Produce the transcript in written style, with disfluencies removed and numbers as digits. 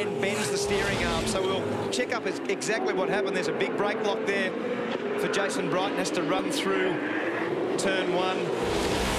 and bends the steering arm. So we'll check up exactly what happened. There's a big brake lock there for Jason Brighton. Has to run through turn 1.